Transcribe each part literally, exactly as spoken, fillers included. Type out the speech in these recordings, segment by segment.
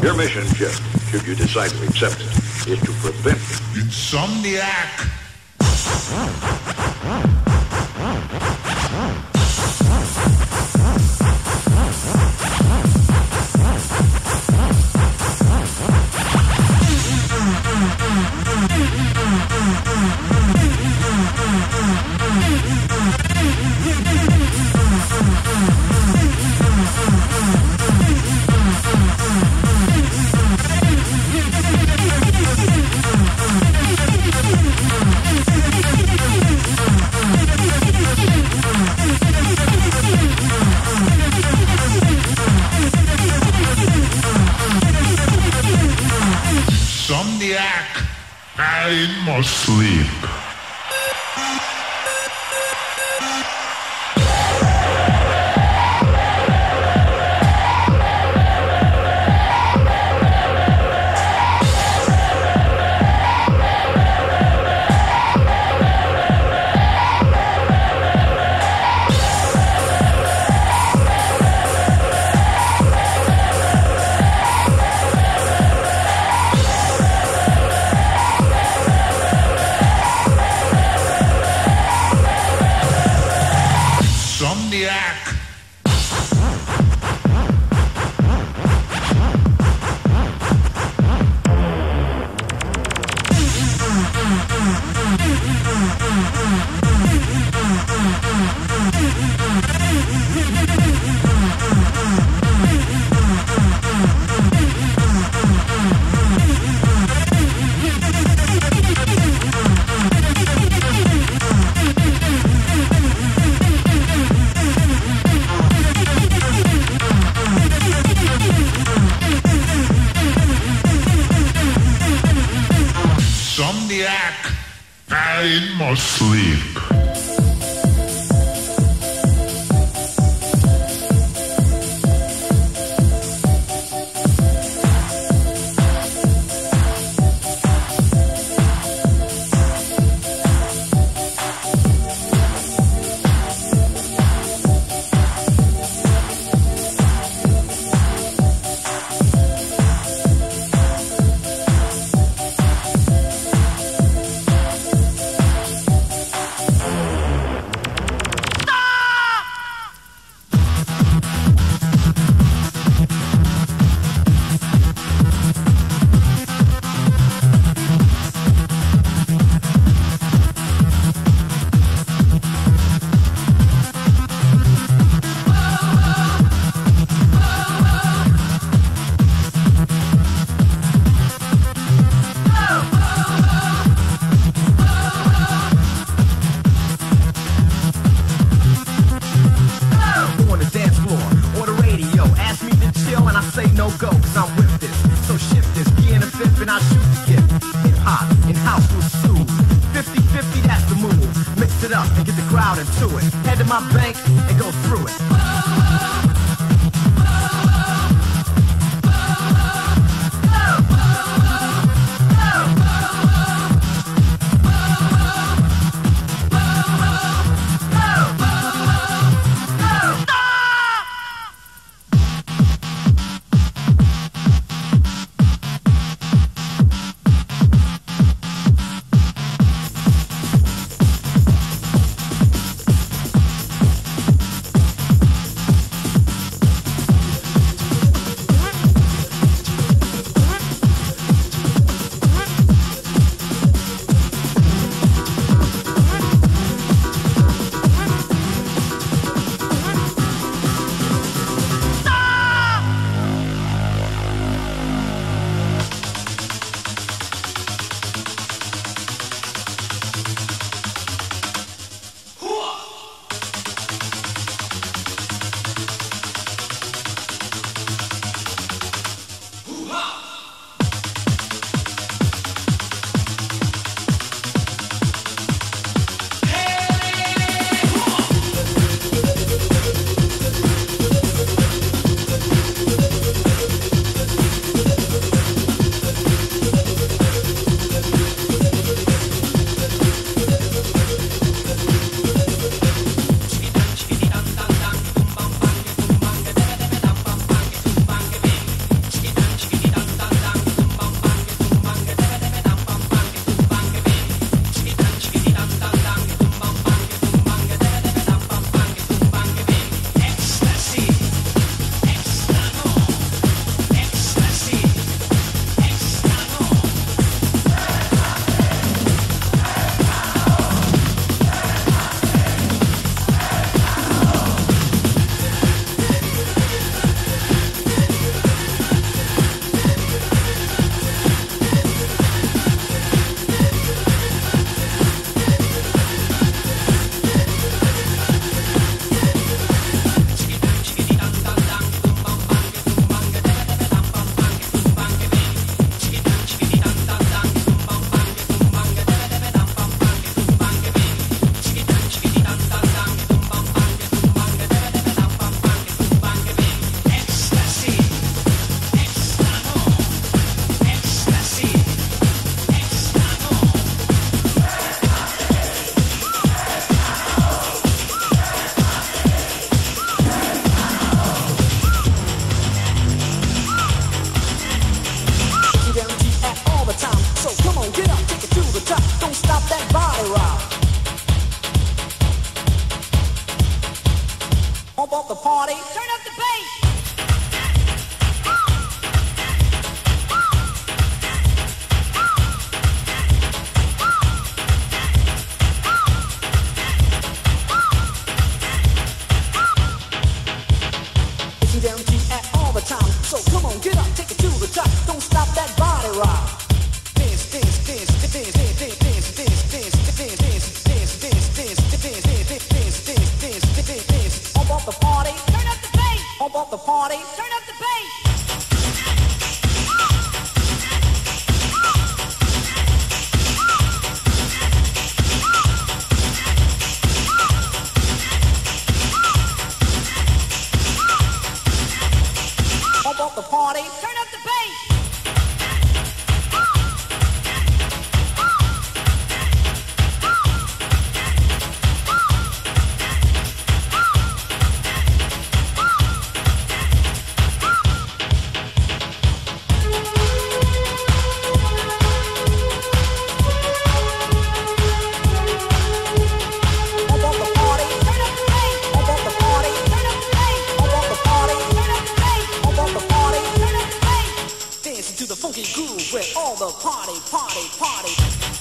Your mission, Chip, should you decide to accept it, is to prevent Insomniac. Insomniac. I must sleep. I must sleep. Pump up the party. Turn up the bass. Pump up the party. Turn up the bass. The party, party, party.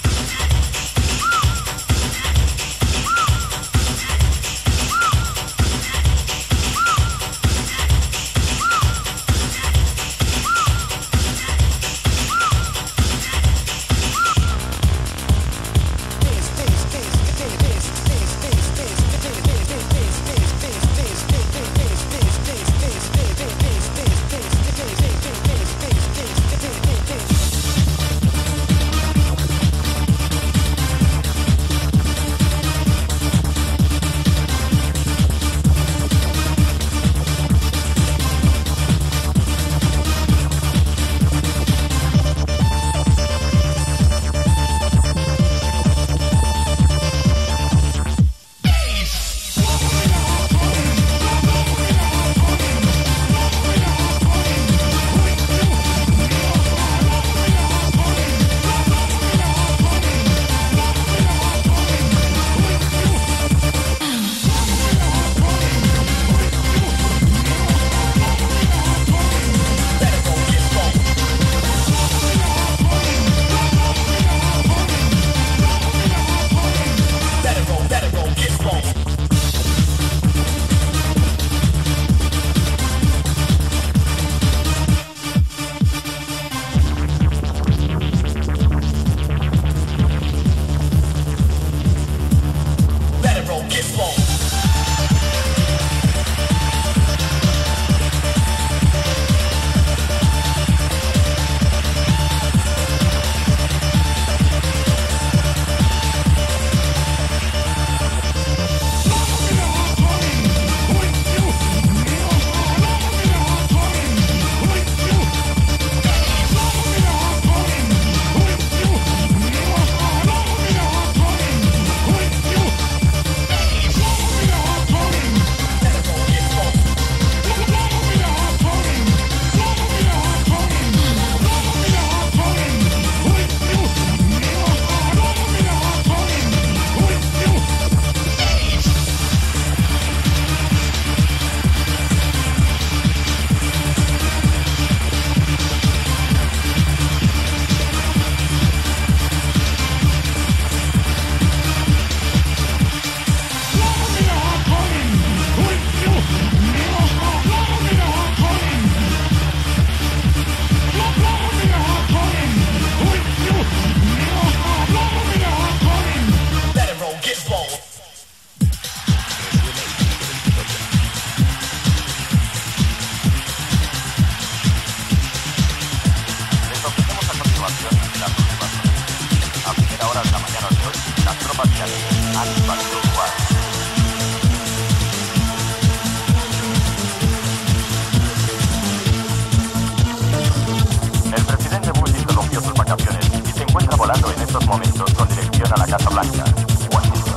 El presidente Bush interrumpió sus vacaciones y se encuentra volando en estos momentos con dirección a la Casa Blanca, Washington.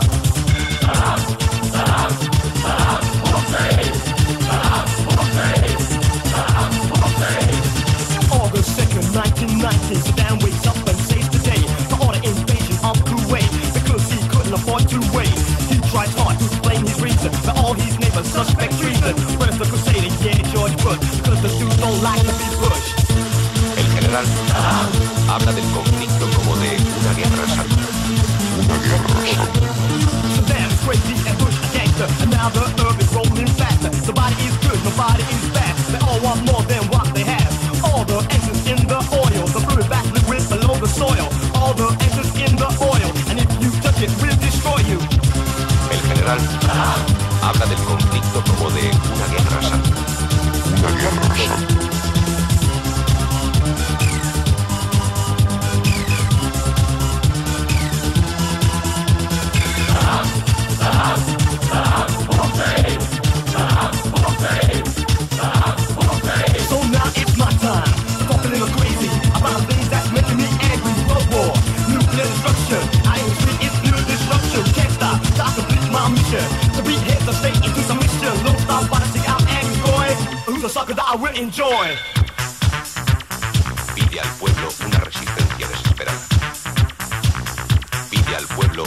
August second, nineteen ninety, Saddam wakes up and saves the day for all the invasion of Kuwait because he couldn't afford to wait. He tries hard to explain his reason, but all his neighbors suspect treason. First the Crusader, yeah, George Bush, because the dudes don't like to be pushed. El general habla del conflicto como de una guerra santa. Una guerra santa. Saddam is crazy and Bush a gangster, and now the earth is rolling faster. Nobody is good, nobody is bad. They all want more than what they have. All the engines in the oil, the fluid back liquid below the soil. All the engines in the oil, and if you touch it, we'll destroy you. El general habla del conflicto como de una guerra santa. cause I will enjoy. Pide al pueblo una resistencia desesperada. Pide al pueblo.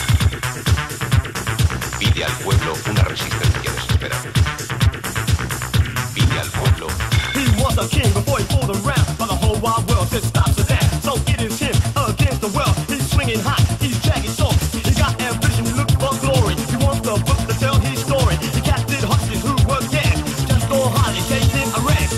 Pide al pueblo una resistencia desesperada. Pide al pueblo. He was a king before he pulled around, but the whole wide world said stop to that. So it is him against the world. He's swinging hot, he's dragging soft. He got ambition, he looks for glory. He wants the book to tell his story. He captured hostages who were dead. Just go hard and take him arrest.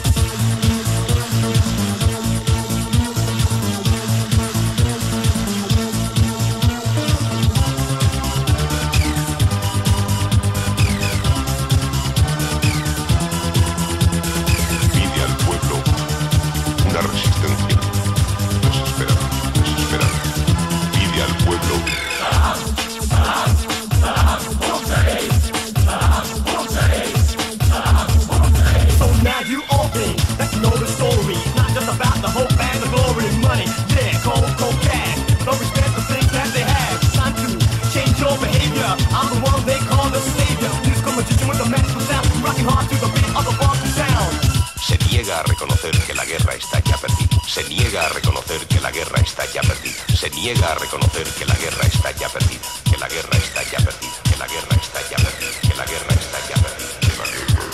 Se niega a reconocer que la guerra está ya perdida. Se niega a reconocer que la guerra está ya perdida. Se niega a reconocer que la guerra está ya perdida. Que la guerra está ya perdida. Que la guerra está ya perdida. Que la guerra está ya perdida. Que la guerra está.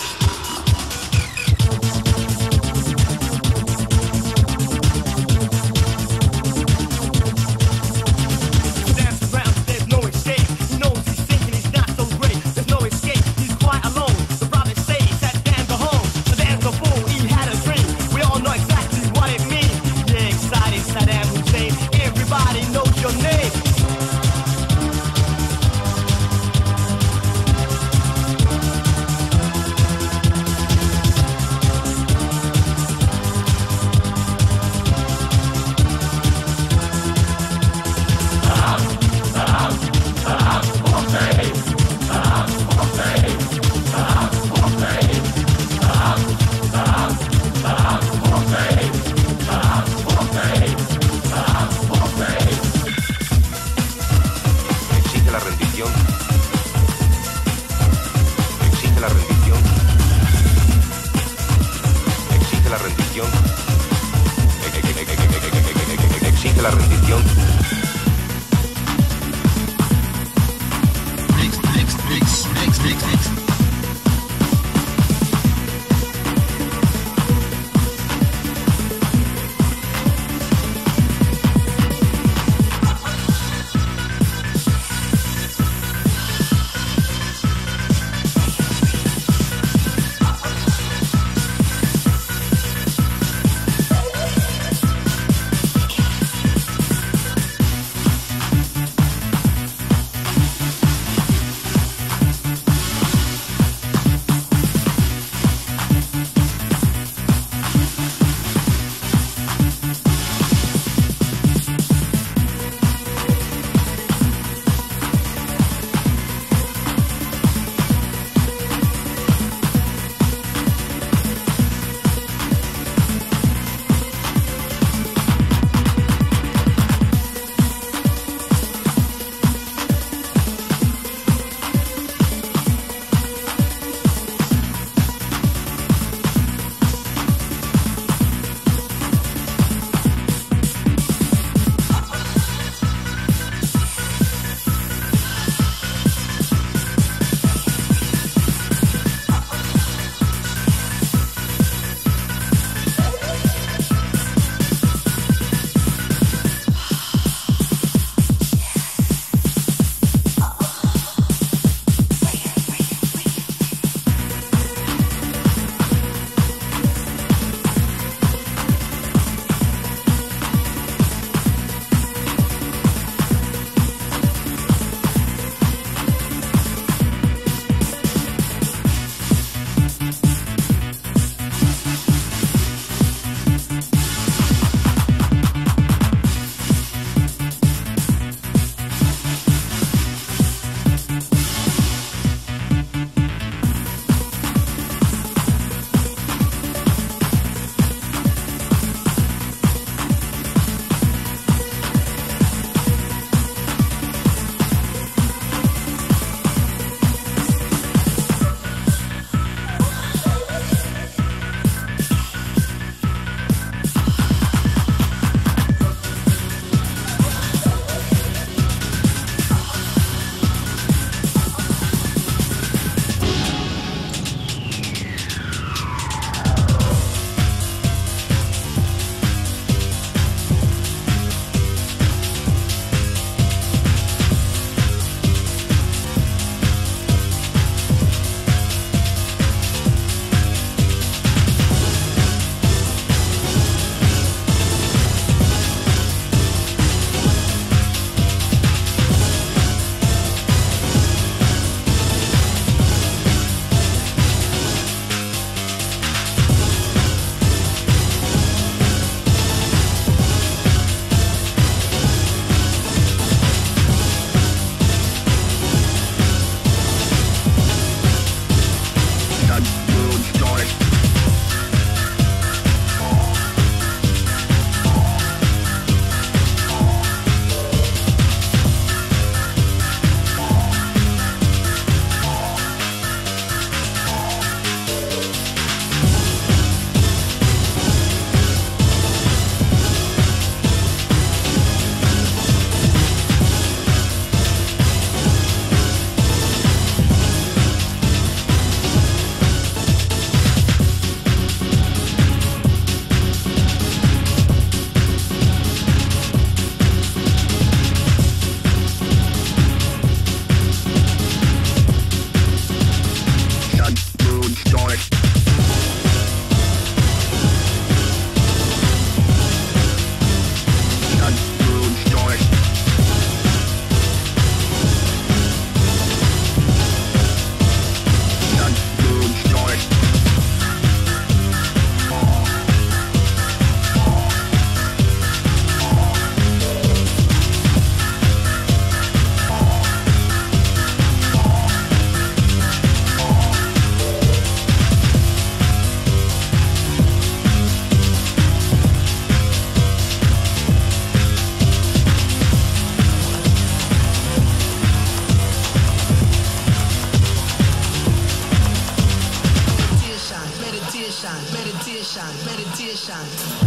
meditation, meditation, meditation.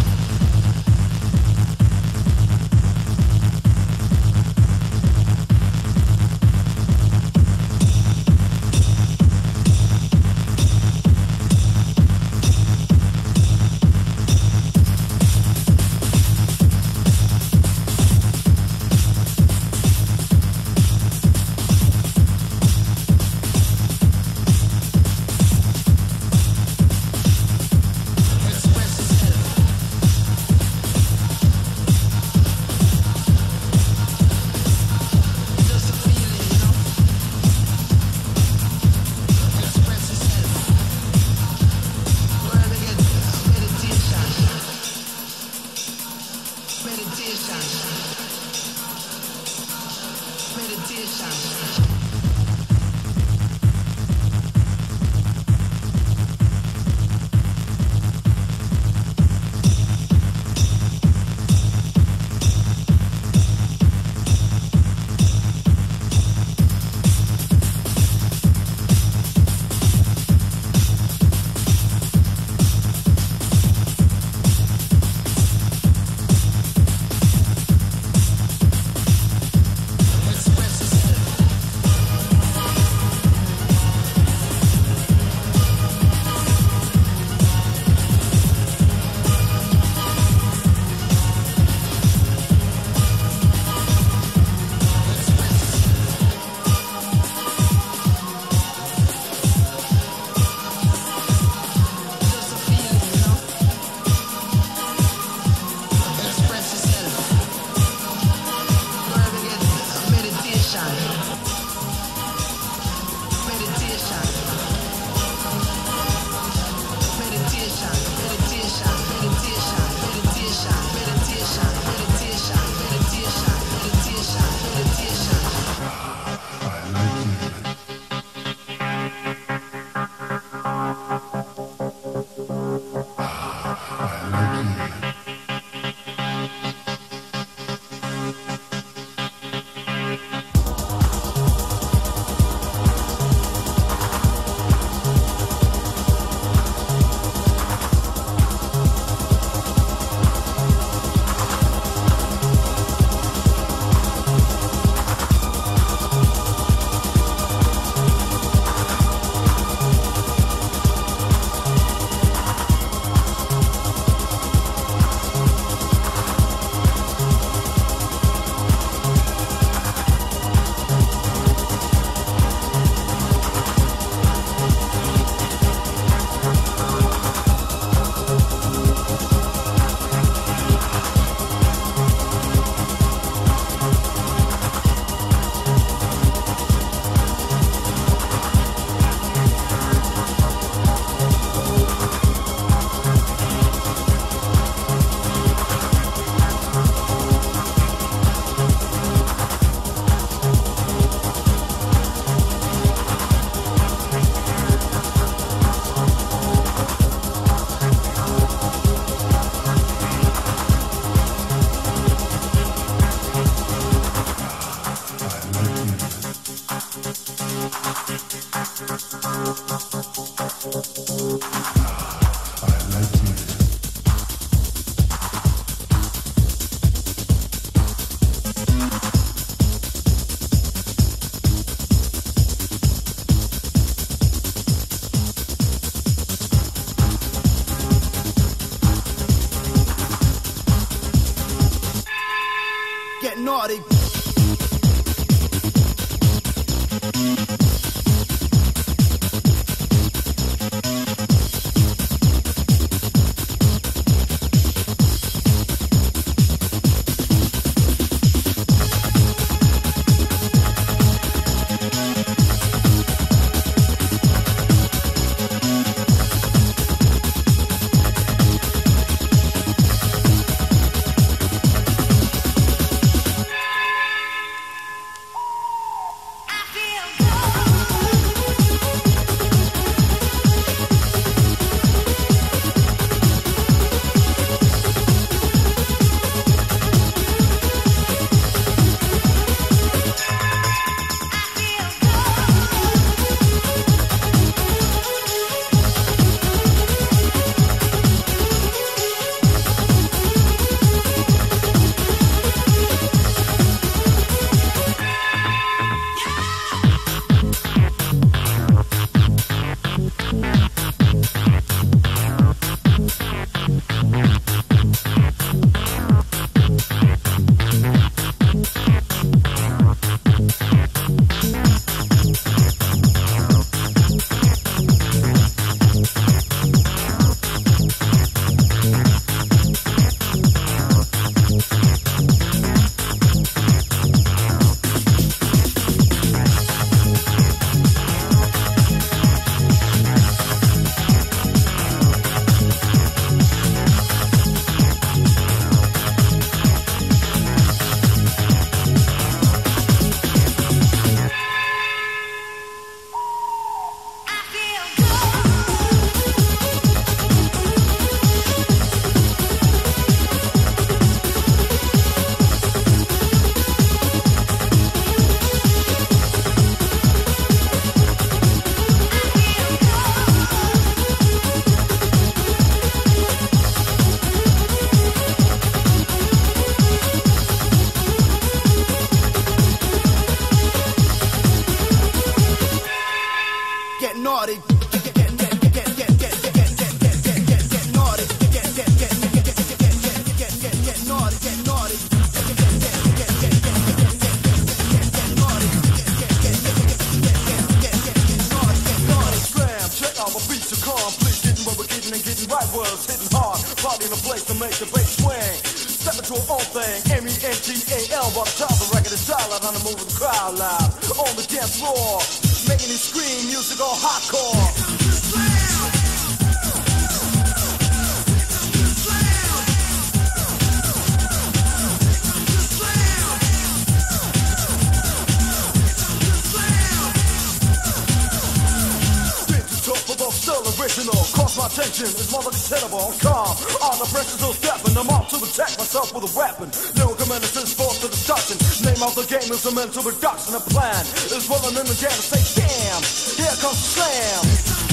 naughty. was hitting hard, party in a place to make the bass swing. Step into your own thing, M E N T A L. By the time the record is silent, on the move with the crowd loud. On the dance floor, making it scream, music all hardcore. Cause my attention is more like a tenable. I'm calm, all the pressure's all stepping. I'm out to protect myself with a weapon. Lyrical menaces forced to destruction. Name of the game is a mental reduction. A plan is willing in the game to say damn. Here comes the slam.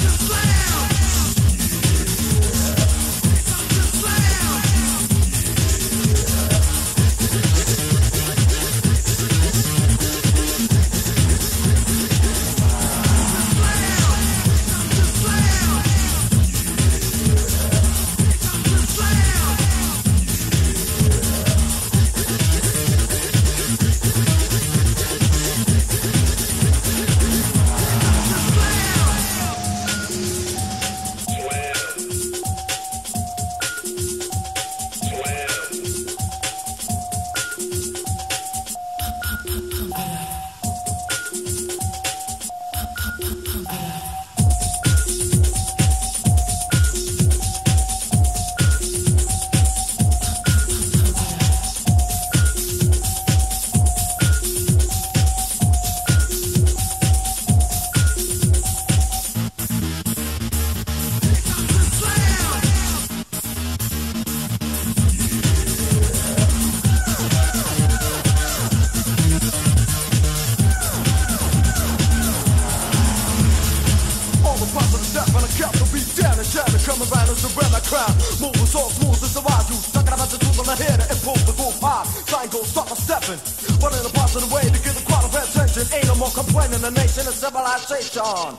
Civilization.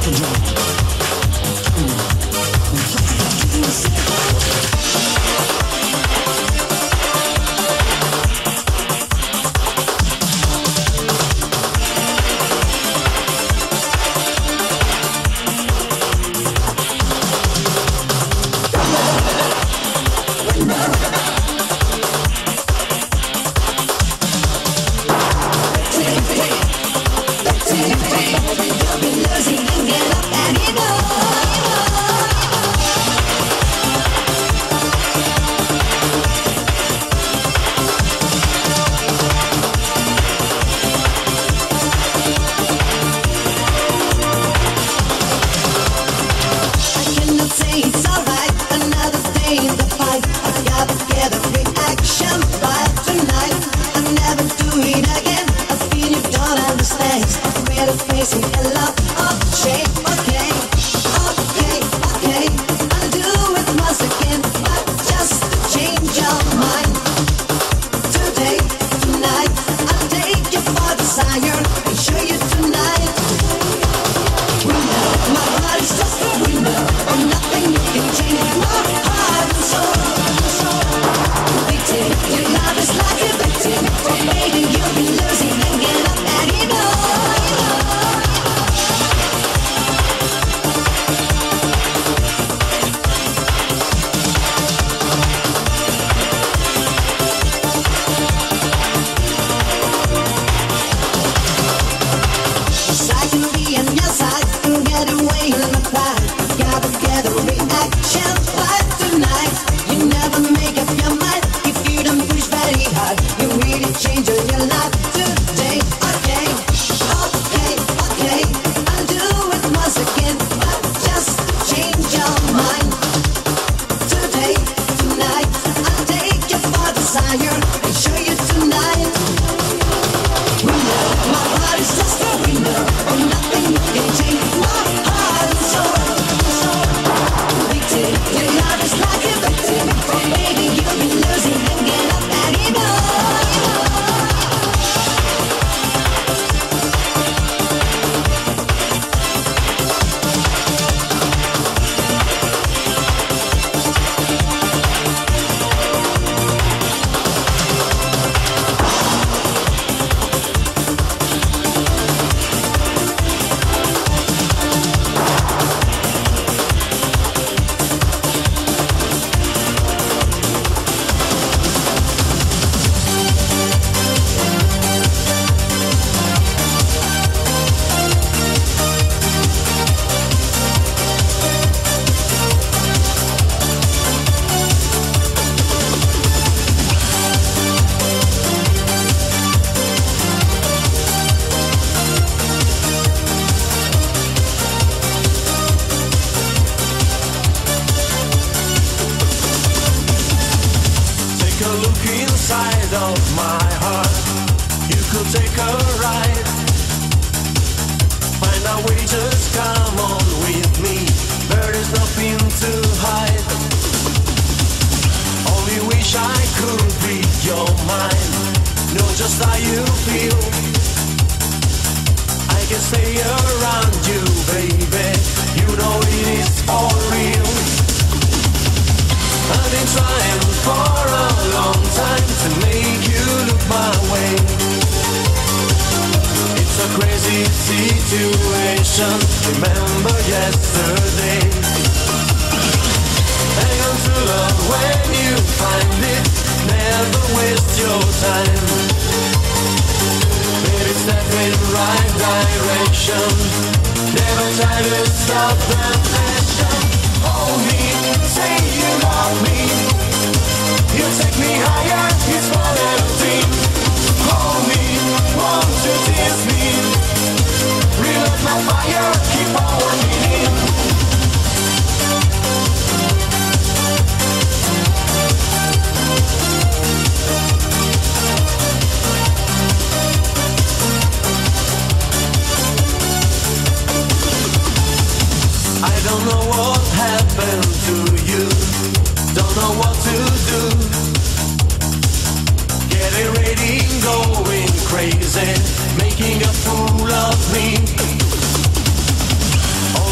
Making a fool of me.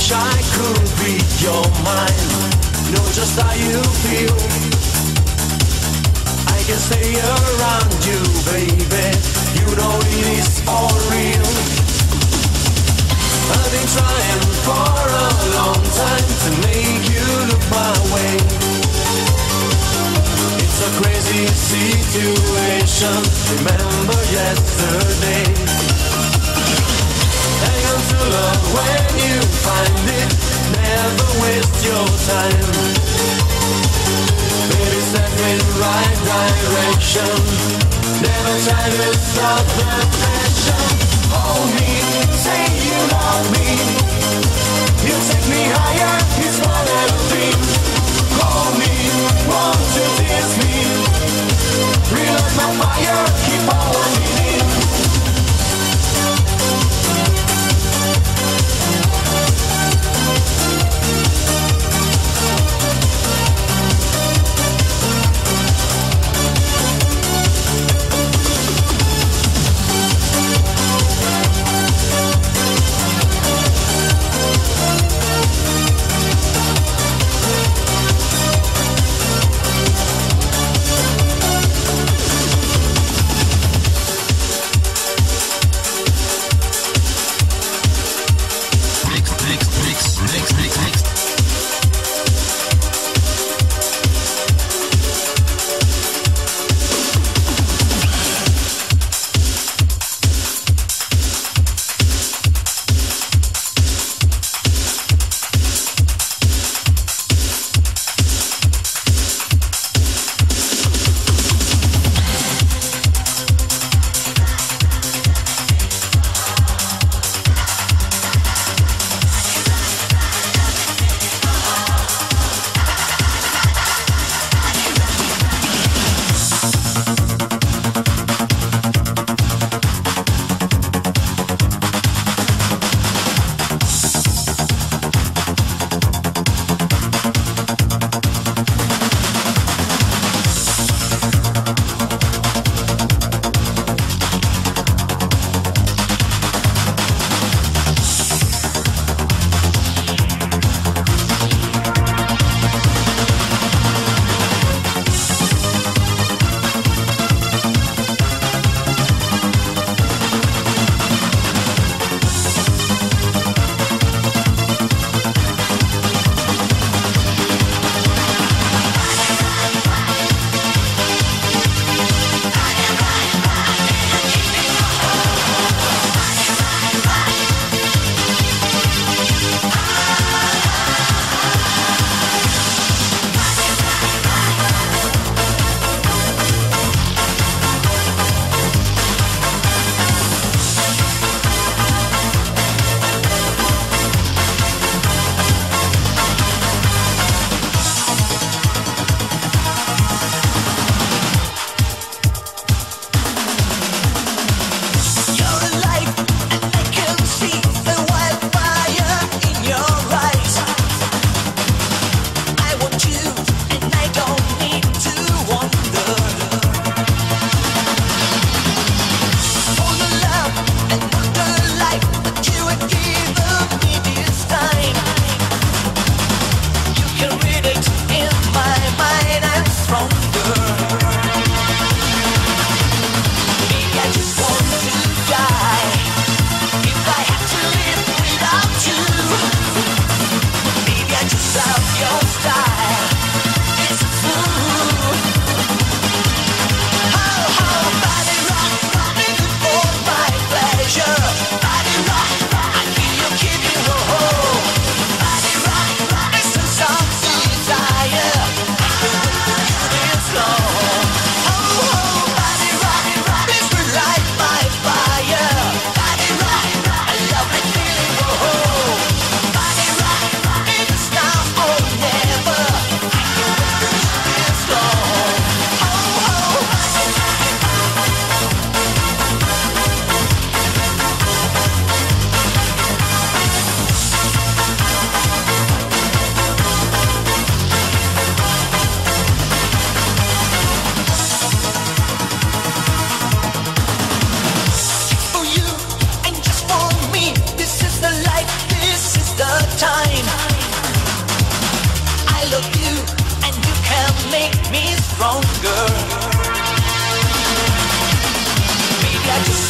wish I could read your mind, know just how you feel. I can stay around you, baby, you know it is for real. I've been trying for a long time to make you look my way. It's a crazy situation, remember yesterday. Hang on to love when you find it, never waste your time. Baby, step in right direction, never try to stop the passion. Hold me, say you love me, you take me higher, it's what I've been. Call me, want to tease me, relight my fire, keep on leading.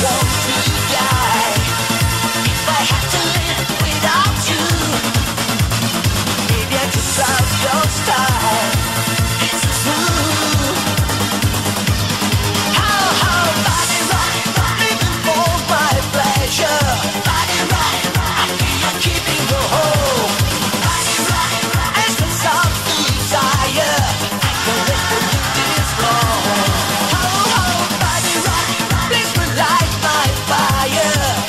want to die. If I had to live without you, maybe I could love your style. It's true. How, how, body right, living for my pleasure. Body right, I feel you're keeping the whole. Body right, essence of desire. I can't let the this wrong. How, how, body right, please relight my fire.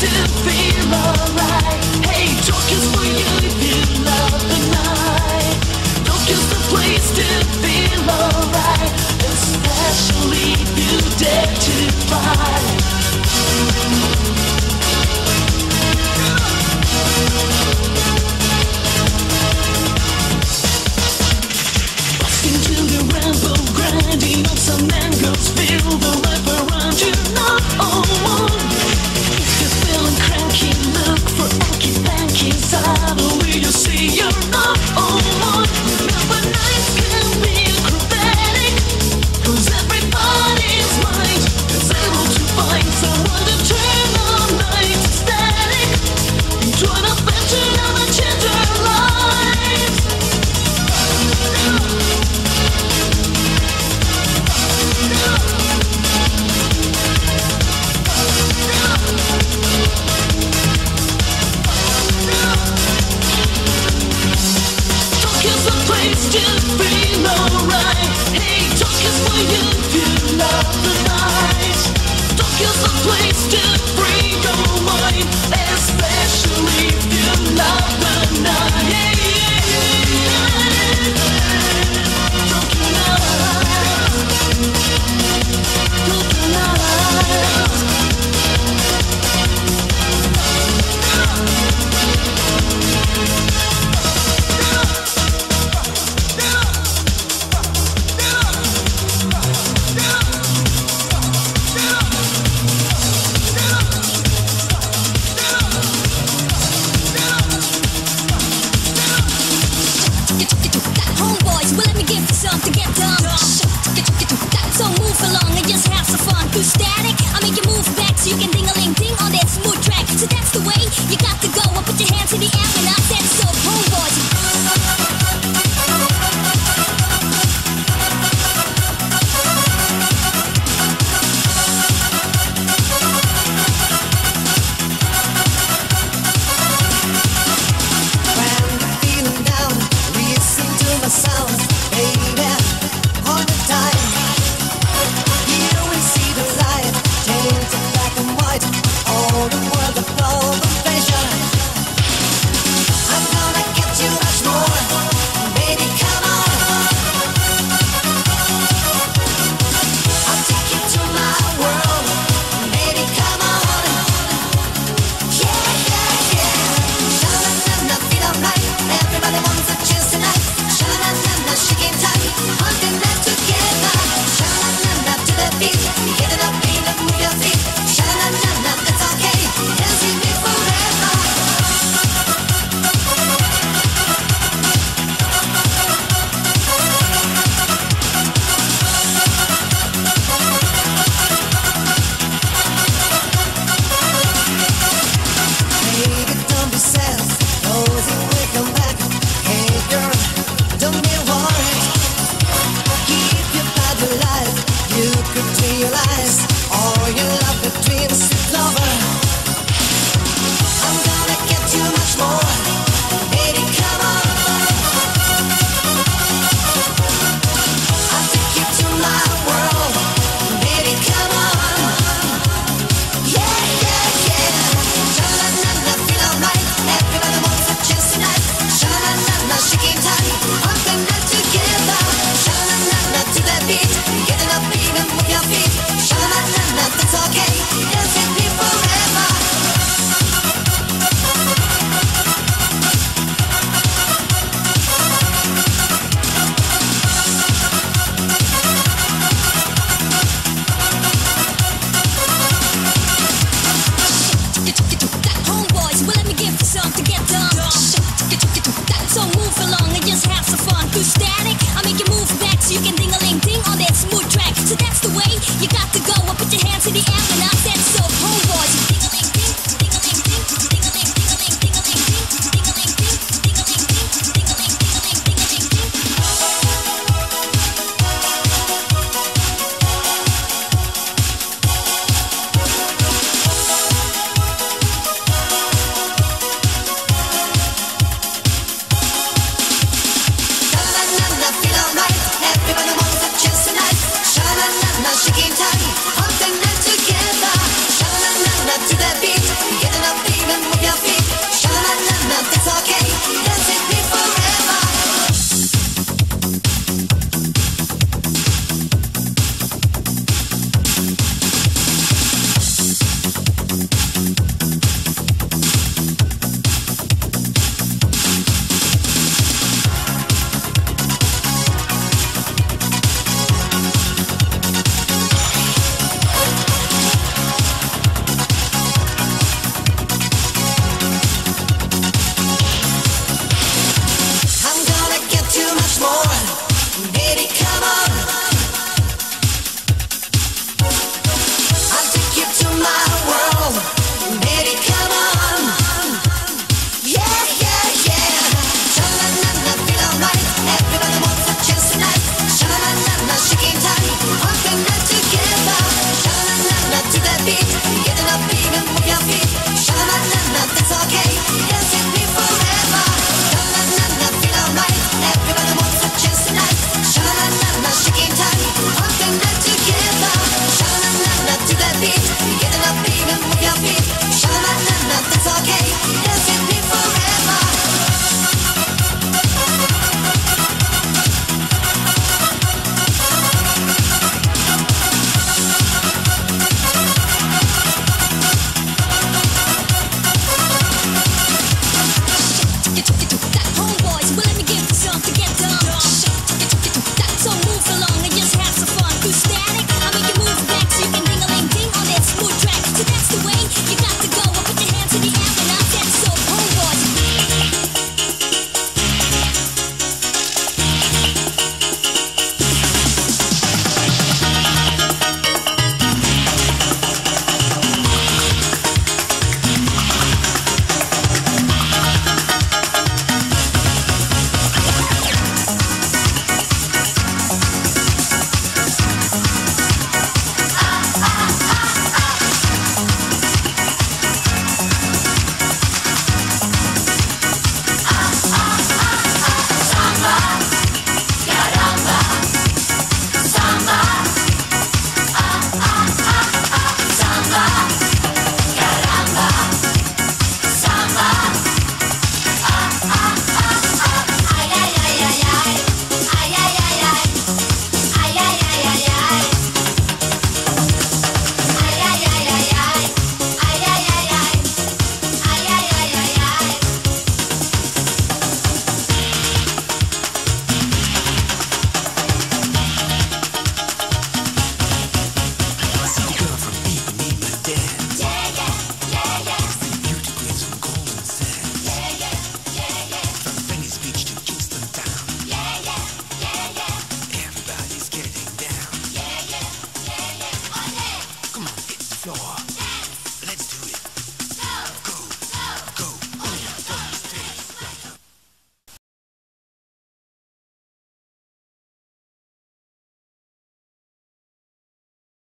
to feel alright. Hey, Tokyo's for you if you love the night. Tokyo's the place to feel alright, especially if you dare to fight. Busting to the ramble, grinding on some angles, feel the life around you, not alone. If you're feeling cranky, look for achy panky inside the way you see you're not alone. Remember, nights can be acrobatic, 'cause everybody's mind is able to find someone to turn all night static into an adventure that will change their lives. Tokyo's a place to feel alright. Hey, Tokyo's for you if you love the night. Tokyo's a place to free your mind, especially if you love the night. Yeah, yeah, yeah. Tokyo night. Tokyo night. Homeboys, well let me give you something to get done. So move along and just have some fun. Through static, I make you move back so you can ding-a-ling-ding on that smooth track. So that's the way you got to go and put your hands in the air.